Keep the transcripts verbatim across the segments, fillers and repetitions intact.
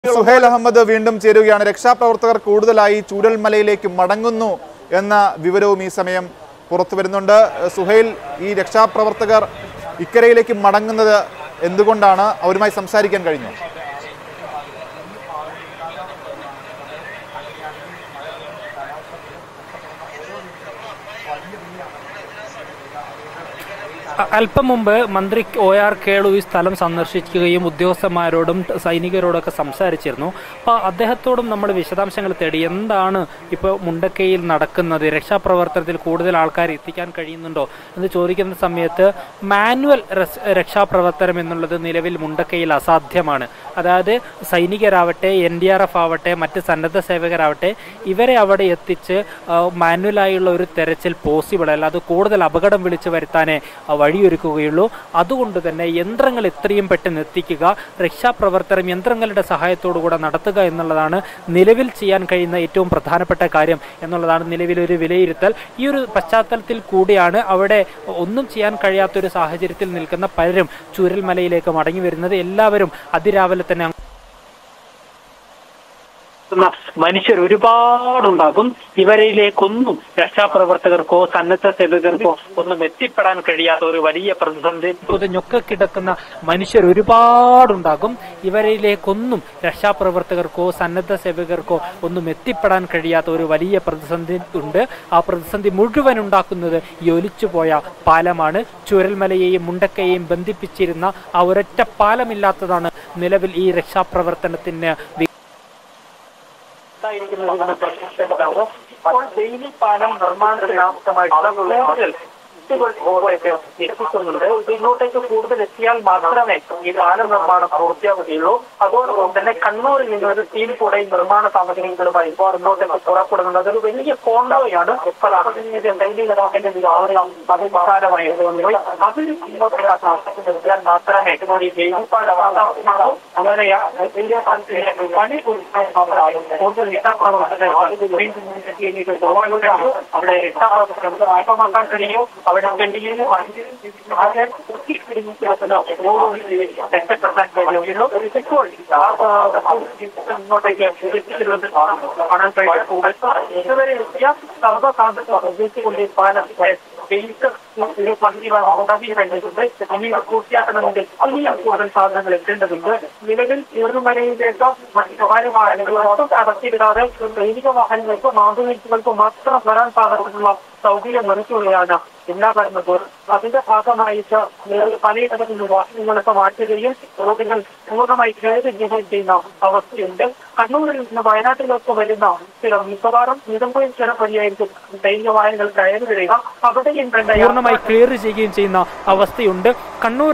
സുഹൈൽ അഹമ്മദ് വീണ്ടും ചേരുകയാണ്. രക്ഷാപ്രവർത്തകർ കൂടുതലായി ചൂരൽമലയിലേക്ക് മടങ്ങുന്നു എന്ന വിവരവും ഈ സമയം പുറത്തു വരുന്നുണ്ട്. സുഹൈൽ, ഈ രക്ഷാപ്രവർത്തകർ ഇക്കരയിലേക്ക് മടങ്ങുന്നത് എന്തുകൊണ്ടാണ്? അവരുമായി സംസാരിക്കാൻ കഴിഞ്ഞു? അല്പം മുമ്പ് മന്ത്രി ഒ ആർ കേളു ഈ സ്ഥലം സന്ദർശിക്കുകയും ഉദ്യോഗസ്ഥന്മാരോടും സൈനികരോടൊക്കെ സംസാരിച്ചിരുന്നു. അപ്പോൾ അദ്ദേഹത്തോടും നമ്മൾ വിശദാംശങ്ങൾ തേടി. എന്താണ് ഇപ്പോൾ മുണ്ടക്കയിൽ നടക്കുന്നത്, രക്ഷാപ്രവർത്തനത്തിൽ കൂടുതൽ ആൾക്കാർ എത്തിക്കാൻ കഴിയുന്നുണ്ടോ എന്ന് ചോദിക്കുന്ന സമയത്ത് മാനുവൽ രക്ഷാപ്രവർത്തനം എന്നുള്ളത് നിലവിൽ മുണ്ടക്കയിൽ അസാധ്യമാണ്. അതായത് സൈനികരാവട്ടെ, എൻ ഡി ആർ എഫ് ആവട്ടെ, മറ്റ് സന്നദ്ധ സേവകരാവട്ടെ, ഇവരെ അവിടെ എത്തിച്ച് മാനുവലായുള്ള ഒരു തെരച്ചിൽ പോസിബിൾ അല്ല. അത് കൂടുതൽ അപകടം വിളിച്ചു വരുത്താനേ വഴിയൊരുക്കുകയുള്ളൂ. അതുകൊണ്ട് തന്നെ യന്ത്രങ്ങൾ എത്രയും പെട്ടെന്ന് എത്തിക്കുക, രക്ഷാപ്രവർത്തനം യന്ത്രങ്ങളുടെ സഹായത്തോടുകൂടെ നടത്തുക എന്നുള്ളതാണ് നിലവിൽ ചെയ്യാൻ കഴിയുന്ന ഏറ്റവും പ്രധാനപ്പെട്ട കാര്യം എന്നുള്ളതാണ് നിലവിലൊരു വിലയിരുത്തൽ. ഈ ഒരു പശ്ചാത്തലത്തിൽ കൂടിയാണ് അവിടെ ഒന്നും ചെയ്യാൻ കഴിയാത്തൊരു സാഹചര്യത്തിൽ നിൽക്കുന്ന പലരും ചൂരൽമലയിലേക്ക് മടങ്ങി വരുന്നത്. എല്ലാവരും അതിരാവിലെ തന്നെ മനുഷ്യർ ഒരുപാടുണ്ടാകും. ഇവരിലേക്കൊന്നും രക്ഷാപ്രവർത്തകർക്കോ സന്നദ്ധ സേവകർക്കോ ഒന്നും എത്തിപ്പെടാൻ കഴിയാത്ത ഒരു വലിയ പ്രതിസന്ധി ഞൊക്കെ കിടക്കുന്ന മനുഷ്യർ ഒരുപാടുണ്ടാകും. ഇവരിലേക്കൊന്നും രക്ഷാപ്രവർത്തകർക്കോ സന്നദ്ധ സേവകർക്കോ ഒന്നും എത്തിപ്പെടാൻ കഴിയാത്ത ഒരു വലിയ പ്രതിസന്ധി ഉണ്ട്. ആ പ്രതിസന്ധി മുഴുവൻ ഉണ്ടാക്കുന്നത് ഈ ഒലിച്ചുപോയ പാലമാണ്. ചൂരൽമലയെയും മുണ്ടക്കയെയും ബന്ധിപ്പിച്ചിരുന്ന ആ ഒരൊറ്റ പാലമില്ലാത്തതാണ് നിലവിൽ ഈ രക്ഷാപ്രവർത്തനത്തിന് ഇപ്പോൾ ഡെയിലി പാലം നിർമ്മാണത്തിന് ആവശ്യമായിട്ടുള്ള കൂടുതൽ എത്തിക്കുന്നുണ്ട്. ഇങ്ങോട്ടേക്ക് കൂടുതൽ എത്തിയാൽ മാത്രമേ ഈ പാലം നിർമ്മാണം പൂർത്തിയാവുകയുള്ളൂ. അതോടൊപ്പം തന്നെ കണ്ണൂരിൽ നിന്ന് ഒരു സ്റ്റീൽ കൂടെയും നിർമ്മാണ സാമഗ്രികളുമായി ഇപ്പോൾ ഇങ്ങോട്ടേക്ക് പുറപ്പെടുന്നത് അതൊരു വലിയ കോണ്ടോയാണ്. ഇപ്പോൾ ഡെയിലി ഗതാഗതത്തിന്റെ അതിസാരമായതുകൊണ്ട് അതിൽ ഇങ്ങോട്ടേക്ക് മാത്രമേ ഈ ഡെയിലി പാലം അങ്ങനെ പണി അവിടെ രക്ഷാപ്രവർത്തനം കഴിയും. അവിടെ ഇങ്ങോട്ടേക്ക് കാണാൻ കഴിയും. ഇതുവരെ സർവ്വസാധനം പാലം പൂർത്തിയാക്കണമെങ്കിൽ ഇനിയും കൂടുതൽ സാധനങ്ങൾ എത്തേണ്ടതുണ്ട്. നിലവിൽ ചൂരൽമലയിലേക്ക് മറ്റ് സ്വകാര്യ വാഹനങ്ങളൊന്നും കടത്തിവിടാതെ സൈനിക വാഹനങ്ങൾക്കും ആംബുലൻസുകൾക്കും മാത്രം വരാൻ സാധിച്ചിട്ടുള്ള സൗകര്യം ഒരുക്കുകയാണ് എല്ലാ ഭരണകൂടം. അതിന്റെ ഭാഗമായിട്ട് പലയിടങ്ങളിൽ നിന്ന് വാഹനങ്ങളൊക്കെ മാറ്റുകയും റോഡുകൾ പൂർണ്ണമായി കയറുകയും ചെയ്യുന്ന അവസ്ഥയുണ്ട്. കണ്ണൂരിൽ നിന്ന് വയനാട്ടിലേക്ക് വരുന്ന ചില മിക്കവാറും നിലമ്പൂരിൽ ചില വഴിയായിരിക്കും സൈനിക വാഹനങ്ങൾ കയറി വരിക. അവിടെയും പൂർണ്ണമായി ക്ലിയർ ചെയ്യുകയും ചെയ്യുന്ന അവസ്ഥയുണ്ട്. കണ്ണൂർ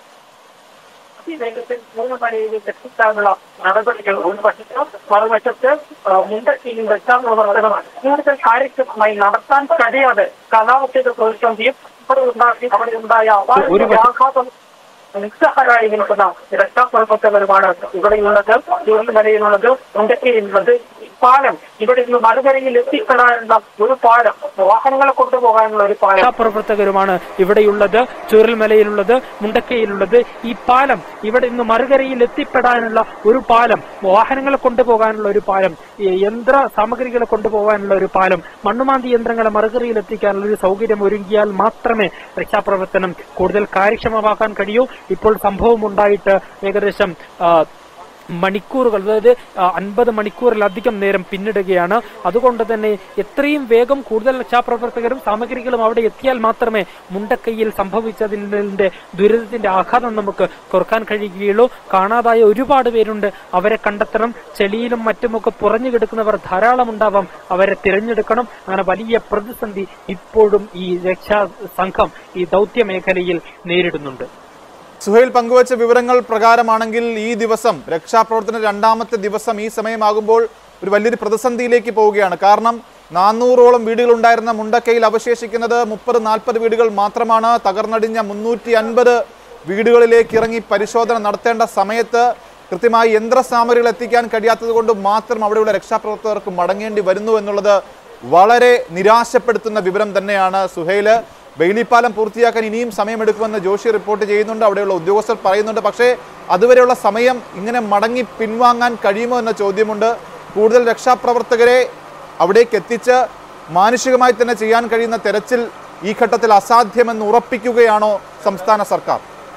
വേഗത്തിൽ ചൂരൽമലയിലേക്ക് എത്തിക്കാനുള്ള നടപടികൾ ഒരു വശത്ത്, മറുവശത്ത് മുണ്ടക്കയിൽ രക്ഷാപ്രവർത്തനം കൂടുതൽ കാര്യക്ഷമമായി നടത്താൻ കഴിയാതെ കാലാവസ്ഥയുടെ പ്രതിസന്ധിയും ഇവിടെ ഉണ്ടാക്കി അവിടെ ഉണ്ടായ ആഘാതം നിസ്സഹായമായി നിൽക്കുന്ന രക്ഷാപ്രവർത്തകരുമാണ് ഇവിടെയുള്ളത്. ചൂരൽമലയിലുള്ളത്, മുണ്ടക്കയിലുള്ളത്. പാലം ഇവിടെ നിന്ന് മറുകരയിൽ എത്തിപ്പെടാനുള്ള ഒരു പാലം, വാഹനങ്ങളെ കൊണ്ടുപോകാനുള്ള ഒരു പാലം. രക്ഷാപ്രവർത്തകരുമാണ് ഇവിടെയുള്ളത്, ചൂരൽമലയിലുള്ളത്, മുണ്ടക്കയിലുള്ളത്. ഈ പാലം ഇവിടെ നിന്ന് മറുകരയിൽ എത്തിപ്പെടാനുള്ള ഒരു പാലം, വാഹനങ്ങളെ കൊണ്ടുപോകാനുള്ള ഒരു പാലം, യന്ത്ര സാമഗ്രികളെ കൊണ്ടുപോകാനുള്ള ഒരു പാലം, മണ്ണുമാന്തി യന്ത്രങ്ങളെ മറുകരയിൽ എത്തിക്കാനുള്ള ഒരു സൗകര്യം ഒരുങ്ങിയാൽ മാത്രമേ രക്ഷാപ്രവർത്തനം കൂടുതൽ കാര്യക്ഷമമാക്കാൻ കഴിയൂ. ഇപ്പോൾ സംഭവം ഉണ്ടായിട്ട് ഏകദേശം മണിക്കൂറുകൾ, അതായത് അൻപത് മണിക്കൂറിലധികം നേരം പിന്നിടുകയാണ്. അതുകൊണ്ട് തന്നെ എത്രയും വേഗം കൂടുതൽ രക്ഷാപ്രവർത്തകരും സാമഗ്രികളും അവിടെ എത്തിയാൽ മാത്രമേ മുണ്ടക്കയിൽ സംഭവിച്ചതിന്റെ ദുരിതത്തിന്റെ ആഘാതം നമുക്ക് കുറക്കാൻ കഴിയുകയുള്ളൂ. കാണാതായ ഒരുപാട് പേരുണ്ട്, അവരെ കണ്ടെത്തണം. ചെളിയിലും മറ്റുമൊക്കെ പുറഞ്ഞു കിടക്കുന്നവർ ധാരാളം ഉണ്ടാവാം, അവരെ തിരഞ്ഞെടുക്കണം. അങ്ങനെ വലിയ പ്രതിസന്ധി ഇപ്പോഴും ഈ രക്ഷാ സംഘം ഈ ദൗത്യ മേഖലയിൽ നേരിടുന്നുണ്ട്. സുഹൈൽ പങ്കുവച്ച വിവരങ്ങൾ പ്രകാരമാണെങ്കിൽ ഈ ദിവസം രക്ഷാപ്രവർത്തന രണ്ടാമത്തെ ദിവസം ഈ സമയമാകുമ്പോൾ ഒരു വലിയൊരു പ്രതിസന്ധിയിലേക്ക് പോവുകയാണ്. കാരണം നാനൂറോളം വീടുകൾ ഉണ്ടായിരുന്ന മുണ്ടക്കയിൽ അവശേഷിക്കുന്നത് മുപ്പത് നാൽപ്പത് വീടുകൾ മാത്രമാണ്. തകർന്നടിഞ്ഞ മുന്നൂറ്റി അൻപത് വീടുകളിലേക്ക് ഇറങ്ങി പരിശോധന നടത്തേണ്ട സമയത്ത് കൃത്യമായി യന്ത്രസാമഗ്രികൾ എത്തിക്കാൻ കഴിയാത്തത് കൊണ്ട് മാത്രം അവിടെയുള്ള രക്ഷാപ്രവർത്തകർക്ക് മടങ്ങേണ്ടി വരുന്നു എന്നുള്ളത് വളരെ നിരാശപ്പെടുത്തുന്ന വിവരം തന്നെയാണ് സുഹൈൽ. ബെയിലിപ്പാലം പൂർത്തിയാക്കാൻ ഇനിയും സമയമെടുക്കുമെന്ന് ജോഷി റിപ്പോർട്ട് ചെയ്യുന്നുണ്ട്, അവിടെയുള്ള ഉദ്യോഗസ്ഥർ പറയുന്നുണ്ട്. പക്ഷേ അതുവരെയുള്ള സമയം ഇങ്ങനെ മടങ്ങി പിൻവാങ്ങാൻ കഴിയുമോ എന്ന ചോദ്യമുണ്ട്. കൂടുതൽ രക്ഷാപ്രവർത്തകരെ അവിടേക്ക് എത്തിച്ച് മാനുഷികമായി തന്നെ ചെയ്യാൻ കഴിയുന്ന തെരച്ചിൽ ഈ ഘട്ടത്തിൽ അസാധ്യമെന്ന് ഉറപ്പിക്കുകയാണോ സംസ്ഥാന സർക്കാർ?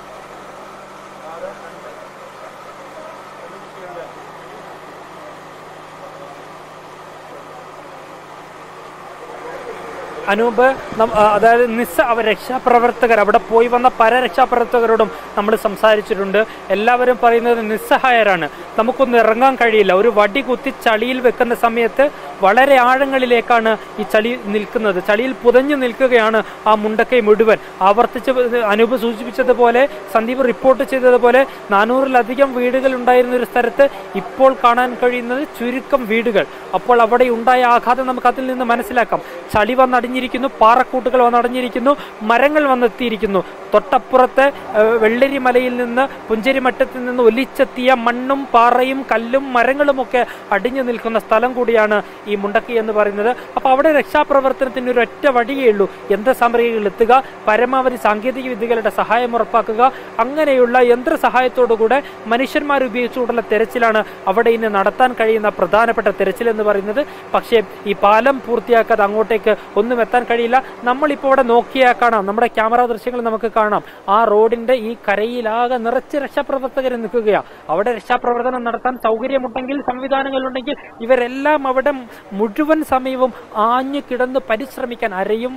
അനൂപ്, അതായത് നിസ്സ രക്ഷാപ്രവർത്തകർ അവിടെ പോയി വന്ന പല രക്ഷാപ്രവർത്തകരോടും നമ്മൾ സംസാരിച്ചിട്ടുണ്ട്. എല്ലാവരും പറയുന്നത് നിസ്സഹായരാണ്, നമുക്കൊന്നും ഇറങ്ങാൻ കഴിയില്ല. ഒരു വടി കുത്തി ചളിയിൽ വെക്കുന്ന സമയത്ത് വളരെ ആഴങ്ങളിലേക്കാണ് ഈ ചളി നിൽക്കുന്നത്, ചളിയിൽ പുതഞ്ഞു നിൽക്കുകയാണ് ആ മുണ്ടക്കൈ മുഴുവൻ. ആവർത്തിച്ച് അനൂപ് സൂചിപ്പിച്ചതുപോലെ, സന്ദീപ് റിപ്പോർട്ട് ചെയ്തതുപോലെ നാനൂറിലധികം വീടുകൾ ഉണ്ടായിരുന്ന ഒരു സ്ഥലത്ത് ഇപ്പോൾ കാണാൻ കഴിയുന്നത് ചുരുക്കം വീടുകൾ. അപ്പോൾ അവിടെ ഉണ്ടായ ആഘാതം നമുക്ക് അതിൽ നിന്ന് മനസ്സിലാക്കാം. ചളി വന്നടിഞ്ഞിരിക്കുന്നു, പാറക്കൂട്ടുകൾ വന്നടഞ്ഞിരിക്കുന്നു, മരങ്ങൾ വന്നെത്തിയിരിക്കുന്നു. തൊട്ടപ്പുറത്ത് വെള്ളരി മലയിൽ നിന്ന് പുഞ്ചരിമട്ടത്തിൽ നിന്ന് ഒലിച്ചെത്തിയ മണ്ണും പാറയും കല്ലും മരങ്ങളുമൊക്കെ അടിഞ്ഞു നിൽക്കുന്ന സ്ഥലം കൂടിയാണ് ഈ മുണ്ടക്കൈ എന്ന് പറയുന്നത്. അപ്പോൾ അവിടെ രക്ഷാപ്രവർത്തനത്തിന് ഒരു ഒറ്റ വഴിയേ ഉള്ളൂ, യന്ത്രസാമഗ്രികൾ എത്തുക, പരമാവധി സാങ്കേതിക വിദ്യകളുടെ സഹായം ഉറപ്പാക്കുക. അങ്ങനെയുള്ള യന്ത്ര സഹായത്തോടുകൂടെ മനുഷ്യന്മാർ ഉപയോഗിച്ചുകൊണ്ടുള്ള തെരച്ചിലാണ് അവിടെ ഇന്ന് നടത്താൻ കഴിയുന്ന പ്രധാനപ്പെട്ട തെരച്ചിൽ എന്ന് പറയുന്നത്. പക്ഷേ ഈ പാലം പൂർത്തിയാക്കാതെ അങ്ങോട്ടേക്ക് ഒന്നും എത്താൻ കഴിയില്ല. നമ്മളിപ്പോൾ ഇവിടെ നോക്കിയാൽ കാണാം, നമ്മുടെ ക്യാമറ ദൃശ്യങ്ങൾ നമുക്ക് കാണാം, ആ റോഡിന്റെ ഈ കരയിലാകെ നിറച്ച് രക്ഷാപ്രവർത്തകർ നിൽക്കുകയാണ്. അവിടെ രക്ഷാപ്രവർത്തനം നടത്താൻ സൗകര്യമുണ്ടെങ്കിൽ, സംവിധാനങ്ങളുണ്ടെങ്കിൽ ഇവരെല്ലാം അവിടെ മുഴുവൻ സമയവും ആഞ്ഞു കിടന്ന് പരിശ്രമിക്കാൻ, അരയും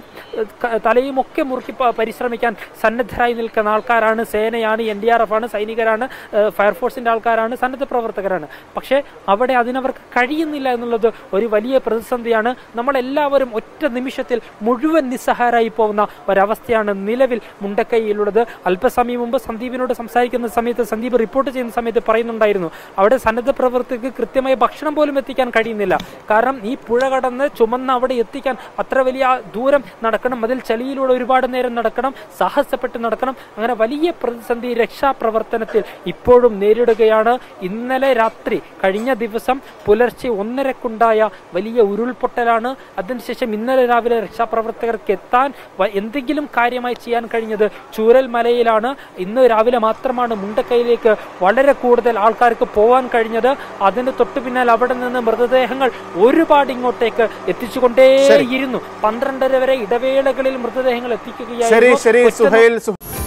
തലയും ഒക്കെ മുറുക്കി പരിശ്രമിക്കാൻ സന്നദ്ധരായി നിൽക്കുന്ന ആൾക്കാരാണ്. സേനയാണ്, എൻ ഡി ആർ എഫ് ആണ്, സൈനികരാണ്, ഫയർഫോഴ്സിന്റെ ആൾക്കാരാണ്, സന്നദ്ധ പ്രവർത്തകരാണ്. പക്ഷേ അവിടെ അതിനവർക്ക് കഴിയുന്നില്ല എന്നുള്ളത് ഒരു വലിയ പ്രതിസന്ധിയാണ്. നമ്മളെല്ലാവരും ഒറ്റ നിമിഷത്തിൽ മുഴുവൻ നിസ്സഹായരായി പോകുന്ന ഒരവസ്ഥയാണ് നിലവിൽ മുണ്ടക്കൈയിലുള്ളത്. അല്പസമയം മുമ്പ് സന്ദീപിനോട് സംസാരിക്കുന്ന സമയത്ത്, സന്ദീപ് റിപ്പോർട്ട് ചെയ്യുന്ന സമയത്ത് പറയുന്നുണ്ടായിരുന്നു, അവിടെ സന്നദ്ധ പ്രവർത്തകർക്ക് കൃത്യമായ ഭക്ഷണം പോലും എത്തിക്കാൻ കഴിയുന്നില്ല. കാരണം ഈ പുഴ കടന്ന് ചുമന്ന് അവിടെ എത്തിക്കാൻ അത്ര വലിയ ദൂരം നടക്കണം, അതിൽ ചളിയിലൂടെ ഒരുപാട് നേരം നടക്കണം, സാഹസപ്പെട്ട് നടക്കണം. അങ്ങനെ വലിയ പ്രതിസന്ധി രക്ഷാപ്രവർത്തനത്തിൽ ഇപ്പോഴും നേരിടുകയാണ്. ഇന്നലെ രാത്രി, കഴിഞ്ഞ ദിവസം പുലർച്ചെ ഒന്നരക്കുണ്ടായ വലിയ ഉരുൾപൊട്ടലാണ്. അതിനുശേഷം ഇന്നലെ രാവിലെ രക്ഷാപ്രവർത്തകർക്ക് എത്താൻ എന്തെങ്കിലും കാര്യമായി ചെയ്യാൻ കഴിഞ്ഞത് ചൂരൽ മലയിലാണ്. ഇന്ന് രാവിലെ മാത്രമാണ് മുണ്ടക്കൈയിലേക്ക് വളരെ കൂടുതൽ ആൾക്കാർക്ക് പോകാൻ കഴിഞ്ഞത്. അതിന് തൊട്ടു പിന്നാലെ അവിടെ നിന്ന് മൃതദേഹങ്ങൾ ഒരുപാട് ഇങ്ങോട്ടേക്ക് എത്തിച്ചുകൊണ്ടേയിരുന്നു. പന്ത്രണ്ടര വരെ ഇടവേളകളിൽ മൃതദേഹങ്ങൾ എത്തിക്കുകയായിരുന്നു.